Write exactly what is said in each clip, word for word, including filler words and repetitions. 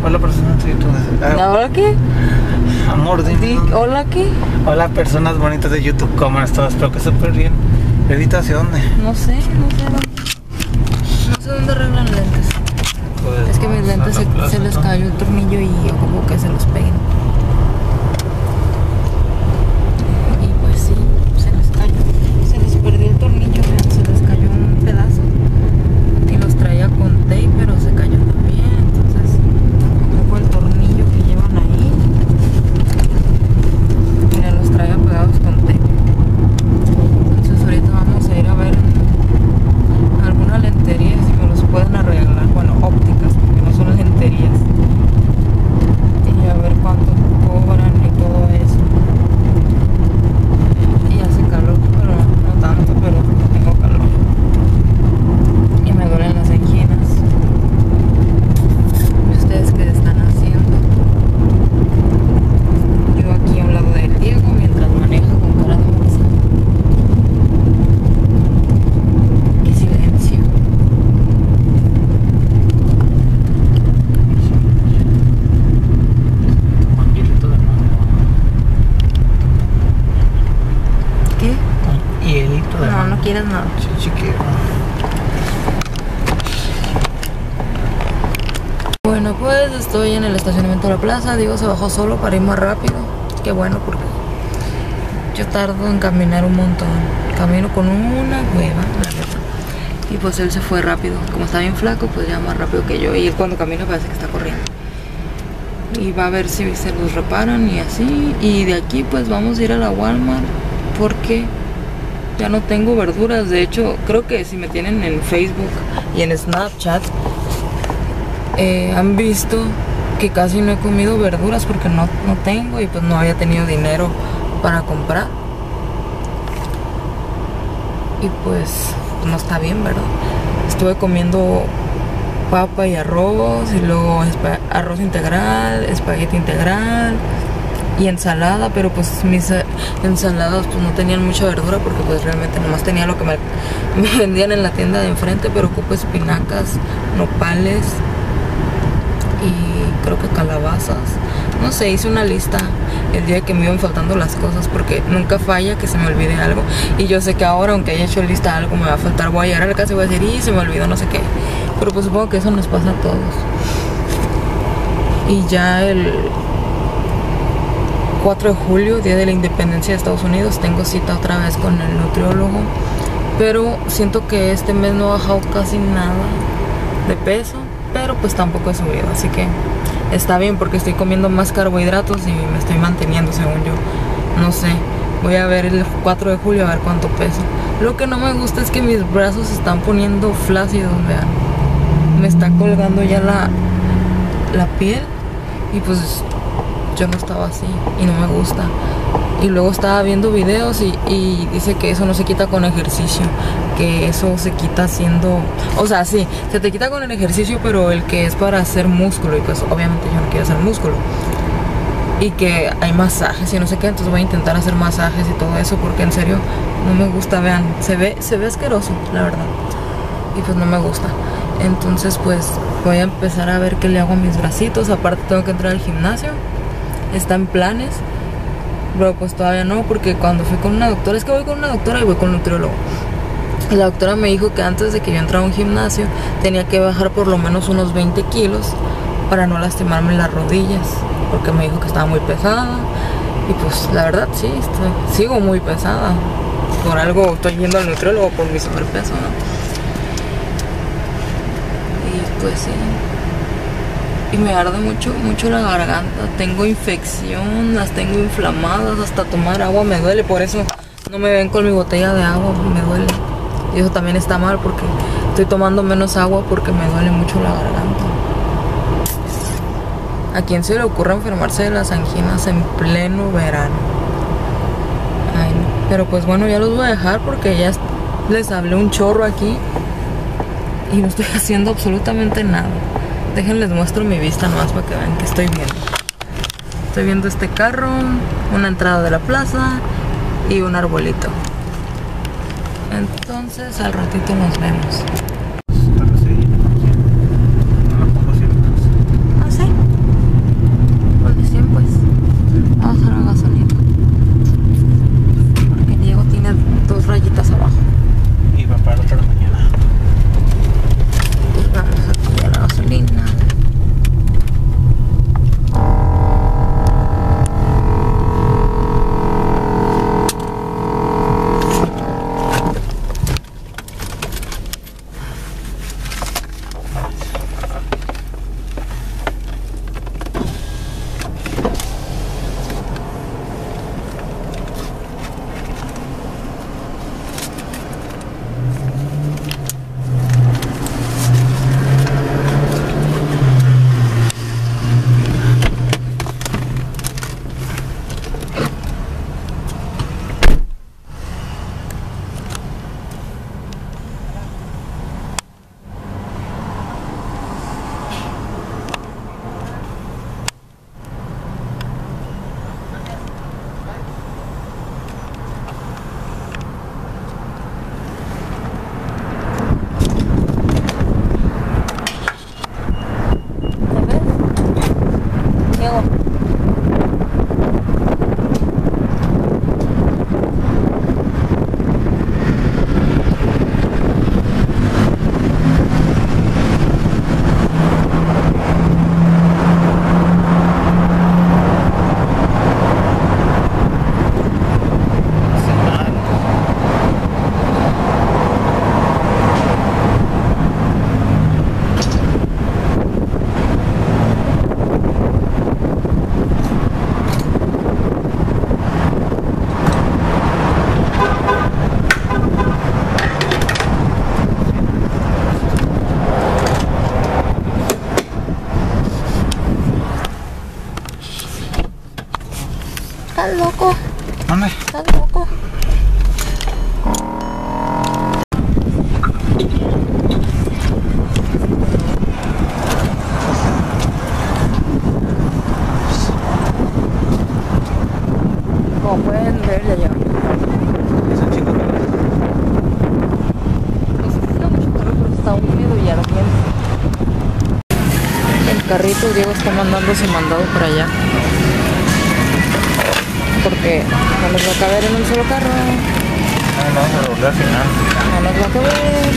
Hola, personas de YouTube. Ah, ¿Hola qué? amor, dime. Di- dónde. ¿Hola qué? Hola, personas bonitas de YouTube. ¿Cómo estás? Espero que súper bien. Evita, ¿hacia dónde? No sé, no sé dónde. No sé dónde arreglan lentes. Pues, Es que mis vamos a lentes la se, plaza, se les ¿no? cayó el tornillo y ocupo que se los peguen. Y pues sí, se les cayó. Se les perdió el tornillo, vean, se les cayó un pedazo. Y los traía con tape, pero se cayó también. Entonces, ocupo el tornillo que llevan ahí. Mira, los traía pegados con tape. Entonces ahorita vamos a ir a ver alguna lentería si me los pueden arreglar. Bueno, ópticas, porque no son lenterías. Y a ver cuánto cobran y todo eso. Y hace calor, pero no tanto, pero tengo calor. Y me duelen las anginas. ¿Y ustedes qué están haciendo? Yo aquí a un lado del Diego mientras maneja con cara de bolsa. Qué silencio. Un hielito de mango. ¿Qué? Un hielito de No, mango. no quieres nada. Sí, chiquito. Bueno, pues estoy en el estacionamiento de la plaza. Diego se bajó solo para ir más rápido. Qué bueno, porque yo tardo en caminar un montón. Camino con una hueva, la neta. Y pues él se fue rápido. Como está bien flaco, pues ya más rápido que yo. Y él cuando camina parece que está corriendo. Y va a ver si se los reparan y así. Y de aquí pues vamos a ir a la Walmart porque ya no tengo verduras. De hecho, creo que si me tienen en Facebook y en Snapchat, eh, han visto que casi no he comido verduras porque no, no tengo y pues no había tenido dinero para comprar. Y pues no está bien, ¿verdad? Estuve comiendo papa y arroz y luego espa- arroz integral, espagueti integral y ensalada, pero pues mis eh, ensaladas pues no tenían mucha verdura porque pues realmente nomás tenía lo que me, me vendían en la tienda de enfrente, pero ocupo espinacas, nopales y creo que calabazas. No sé, hice una lista el día que me iban faltando las cosas porque nunca falla que se me olvide algo. Y yo sé que ahora, aunque haya hecho lista algo, me va a faltar. Voy a llegar a la casa y voy a decir, y se me olvidó no sé qué. Pero pues supongo que eso nos pasa a todos. Y ya el cuatro de julio, día de la independencia de Estados Unidos, tengo cita otra vez con el nutriólogo. Pero siento que este mes no he bajado casi nada de peso, pero pues tampoco he subido, así que está bien porque estoy comiendo más carbohidratos y me estoy manteniendo según yo. No sé, voy a ver el cuatro de julio a ver cuánto peso. Lo que no me gusta es que mis brazos se están poniendo flácidos, vean. Me está colgando ya la, la piel y pues yo no estaba así y no me gusta. Y luego estaba viendo videos y, y dice que eso no se quita con ejercicio, que eso se quita haciendo, o sea, sí, se te quita con el ejercicio, pero el que es para hacer músculo, y pues obviamente yo no quiero hacer músculo. Y que hay masajes y no sé qué, entonces voy a intentar hacer masajes y todo eso, porque en serio no me gusta, vean, se ve, se ve asqueroso, la verdad. Y pues no me gusta. Entonces pues voy a empezar a ver qué le hago a mis bracitos. Aparte tengo que entrar al gimnasio, está en planes. Pero pues todavía no, porque cuando fui con una doctora, es que voy con una doctora y voy con un nutriólogo. Y la doctora me dijo que antes de que yo entrara a un gimnasio tenía que bajar por lo menos unos veinte kilos para no lastimarme las rodillas, porque me dijo que estaba muy pesada. Y pues la verdad sí, estoy, sigo muy pesada. Por algo estoy yendo al nutriólogo, por mi sobrepeso, ¿no? Y pues sí. Y me arde mucho, mucho la garganta. Tengo infección, las tengo inflamadas. Hasta tomar agua me duele. Por eso no me ven con mi botella de agua, me duele. Y eso también está mal porque estoy tomando menos agua porque me duele mucho la garganta. ¿A quién se le ocurre enfermarse de las anginas en pleno verano? Ay, no. Pero pues bueno, ya los voy a dejar porque ya les hablé un chorro aquí y no estoy haciendo absolutamente nada. Déjenles muestro mi vista nomás para que vean que estoy viendo. Estoy viendo este carro, una entrada de la plaza y un arbolito. Entonces al ratito nos vemos. Pero sí, no la pongo así. ¿Ah, sí? ¿Estás loco? ¿Dónde? ¿Estás loco? Como pueden ver, ya llevan. Es un chico. No sé si está mucho calor, pero está húmedo y ardiente. El carrito Diego está mandando su mandado para allá. Porque no nos va a caber en un solo carro. No, no, vamos a volver al final. No nos va a caber.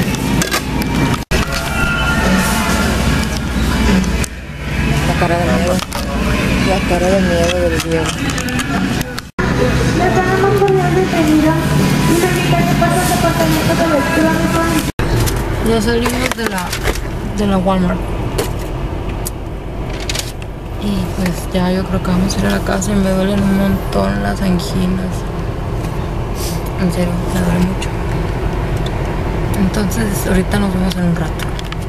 La cara de miedo. La cara de miedo del Diego. Me tenemos cordial bienvenida y permita que pase al departamento de electrónico. Ya salimos de la, de la Walmart. Y pues ya yo creo que vamos a ir a la casa y me duelen un montón las anginas. En serio, me duele mucho. Entonces ahorita nos vemos en un rato.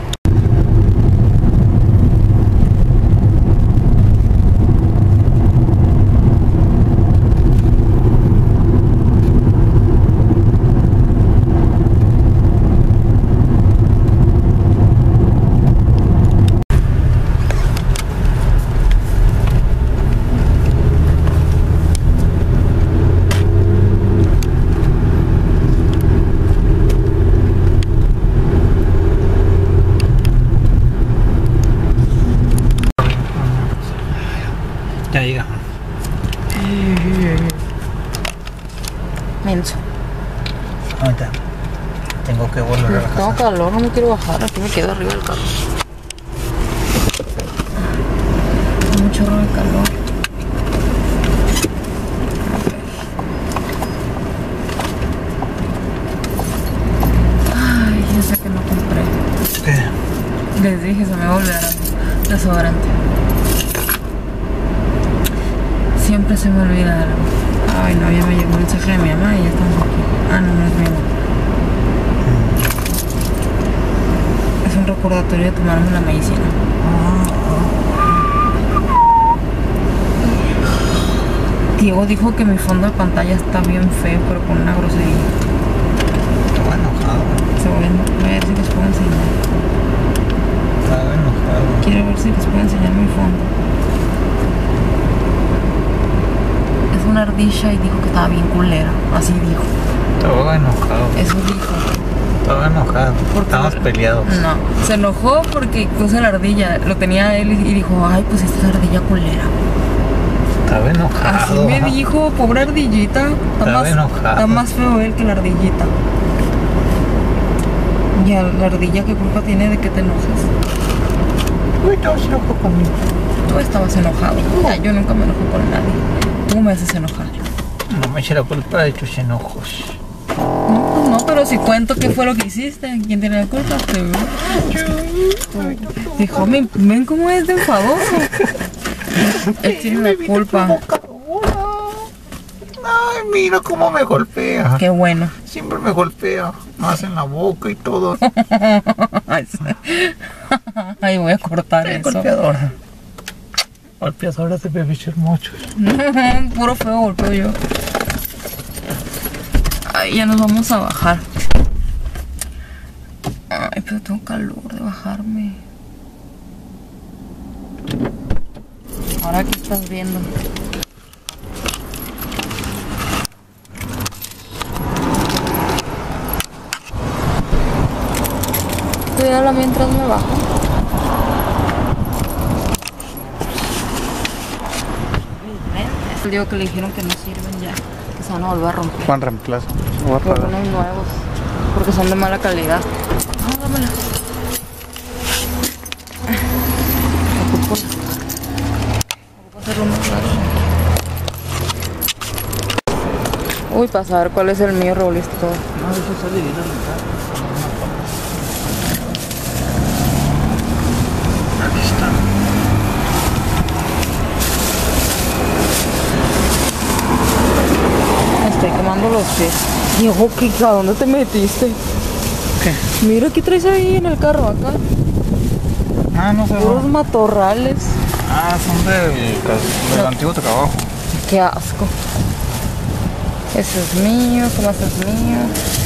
Ya llega. Menso. Ahorita tengo que volver a la Tengo casa. calor, no me quiero bajar, aquí me quedo arriba del carro. Tengo un chorro de calor. Ay, ya sé que no compré. ¿Qué? Les dije, se me va a olvidar desodorante. Siempre se me olvida algo. Ay, no, ya me llegó un mensaje de mi mamá y ya estamos aquí. Ah, no, no es mi mamá. Es un recordatorio de tomarme la medicina. Diego dijo que mi fondo de pantalla está bien feo, pero con una grosería. Estaba enojado. Se voy a ver si les puedo enseñar. Estaba enojado. Quiero ver si les puedo enseñar mi fondo. Es una ardilla y dijo que estaba bien culera. Así dijo. Estaba enojado. Eso dijo. Estaba enojado. Porque- Estábamos peleados. No, se enojó porque puse la ardilla. Lo tenía él y dijo, ay, pues esta es ardilla culera. Estaba enojado. Así me dijo, pobre ardillita. Está Estaba más, enojado. está más feo él que la ardillita. Ya, la ardilla, ¿qué culpa tiene de que te enojes? Uy, no se enojó conmigo. Tú estabas enojado. Ya, yo nunca me enojo con nadie. Tú me haces enojar. No me eché la culpa de tus enojos. No, pues no, pero si cuento qué fue lo que hiciste, ¿quién tiene la culpa? Tú. Tú. Dijo, ven, ven cómo es de enfadoso. Él tiene la culpa. Ay, mira cómo me golpea. Qué bueno. Siempre me golpea. Más en la boca y todo. Ay, voy a cortar Es eso. golpeadora. Golpeadora de bebés hermosos. Puro feo golpeo yo. Ay, ya nos vamos a bajar. Ay, pero tengo calor de bajarme. Ahora, ¿qué estás viendo? Cuídala mientras me bajo. Digo que le dijeron que no sirven ya, que se van a volver a romper. Juan reemplazo. Voy a Por pagar. unos nuevos, porque son de mala calidad. No, dámela. Ocupo, ocupo hacerlo más largo. Uy, para saber cuál es el mío, revolviste todo. No, eso sale bien a mitad. Aquí está. Me estoy quemando los pies. Diego, ¿qué, ¿a dónde te metiste? ¿Qué? Mira, ¿qué traes ahí en el carro acá? Ah, no sé. Puros matorrales. Ah, son del, del antiguo trabajo. Qué asco. Ese es mío, ¿cómo es mío?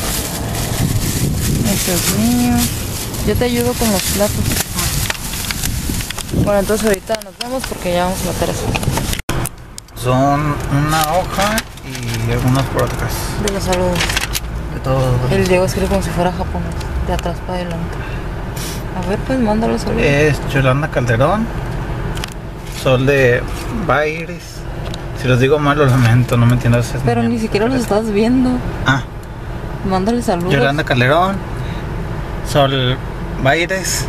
Ese es mío. Yo te ayudo con los platos. Bueno, entonces ahorita nos vemos porque ya vamos a meter eso. Son una hoja y algunas por atrás. De los saludos. De todo. El Diego escribe como si fuera japonés, de atrás para adelante. A ver, pues mándalo saludos. Es Yolanda Calderón. Sol de Baires. Si los digo mal, lo lamento, no me entiendes. Pero ni siquiera los estás viendo. Ah, Mándale saludos. Yolanda Calderón. Sol Baires.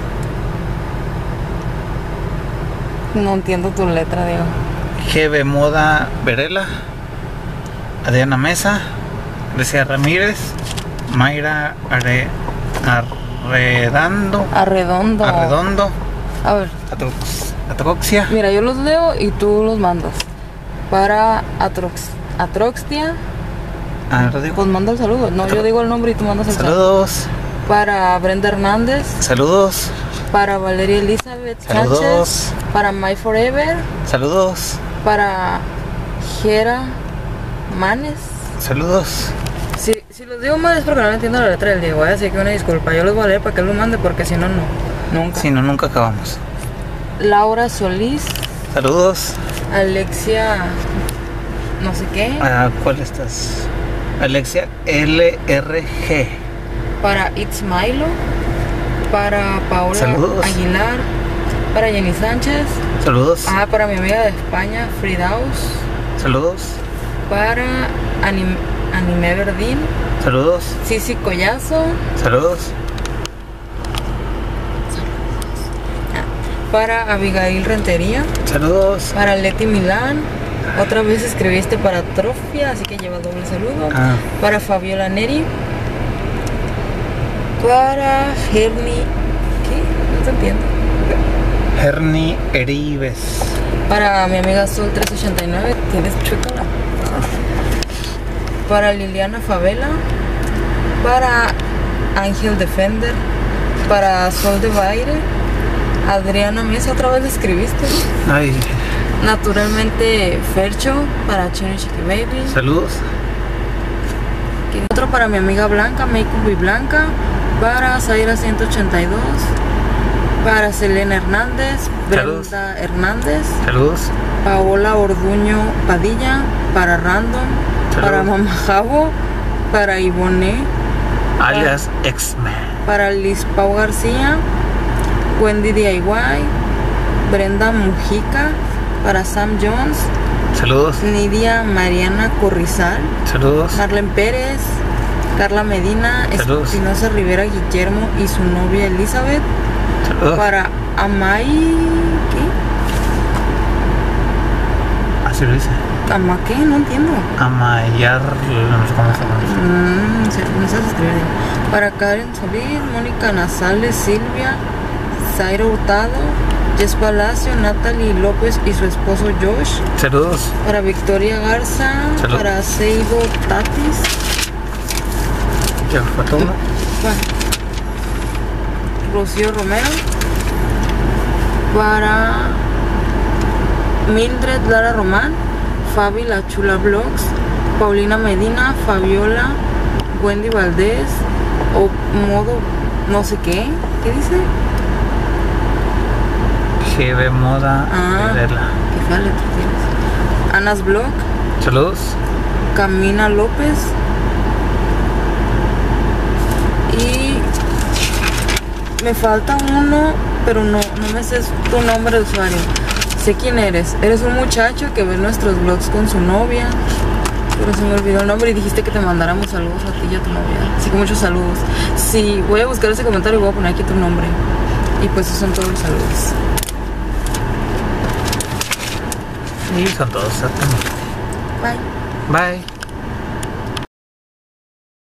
No entiendo tu letra, Diego. G B Moda Verela. Adriana Mesa. Grecia Ramírez. Mayra Are, Arredando. Arredondo. Arredondo. A ver, Atrox, Atroxia. mira, yo los leo y tú los mandas. Para Atrox, Atroxtia, Ah, lo digo. pues manda el saludo. No, yo digo el nombre y tú mandas el saludo. Saludos. Para Brenda Hernández. Saludos. Para Valeria Elizabeth Saludos. Sánchez. Para My Forever. Saludos. Para Jera Manes. Saludos. Si, si los digo mal es porque no entiendo la letra del Diego, ¿eh? Así que una disculpa. Yo los voy a leer para que él lo mande porque si no, no. Nunca. Si no, nunca acabamos. Laura Solís. Saludos. Alexia. No sé qué. ¿A cuál estás? Alexia L R G. Para It's Milo. Para Paola Saludos. Aguilar. Para Jenny Sánchez. Saludos. Ah, para mi amiga de España, Fridaus. Saludos. Para Anim Anime Verdín. Saludos. Cici Collazo. Saludos. Para Abigail Rentería. Saludos. Para Leti Milán. Otra vez escribiste para Trofia, así que lleva doble saludo. Ah. Para Fabiola Neri. Para Herni. ¿Qué? No te entiendo. Herni Eribes. Para mi amiga Sol tres ochenta y nueve. Tienes chúcala. Para Liliana Favela. Para Ángel Defender. Para Sol de Baile. Adriana Mesa, otra vez le escribiste. Ay. Naturalmente Fercho. Para Cherry Chicky Baby. Saludos. Otro para mi amiga Blanca, Makeup y Blanca. Para Zaira ciento ochenta y dos. Para Selena Hernández. Saludos. Brenda Hernández. Saludos. Paola Orduño Padilla. Para Random. Saludos. Para Mamá Jabo. Para Ivone. Alias X-Men. Para Liz Pau García. Wendy D I Y. Brenda Mujica. Para Sam Jones. Saludos. Nidia Mariana Corrizal. Saludos. Marlene Pérez. Carla Medina. Saludos. Espinosa Rivera Guillermo y su novia Elizabeth. Saludos. Para Amay. ¿Qué? Así lo dice. ¿Ama qué? No entiendo. Amayar. No sé cómo se llama. Mm, no sé, no sabes escribir. Para Karen Solís, Mónica Nazales, Silvia, Zaira Hurtado, Jess Palacio, Natalie López y su esposo Josh. Saludos. Para Victoria Garza. Salud. Para Seido Tatis. ¿Ya faltó uno? Para Rocío Romero. Para Mildred Lara Román. Fabi La Chula Vlogs. Paulina Medina. Fabiola. Wendy Valdés. O modo no sé qué. ¿Qué dice? G B Moda Ah. Verela. Qué fea letra tienes. Anas Blog. Saludos. Camina López. Y me falta uno, pero no, no me sé tu nombre de usuario. Sé quién eres. Eres un muchacho que ve nuestros vlogs con su novia. Pero se me olvidó el nombre y dijiste que te mandáramos saludos a ti y a tu novia. Así que muchos saludos. Sí, voy a buscar ese comentario y voy a poner aquí tu nombre. Y pues esos son todos los saludos. Y son todos exactamente. Bye. Bye.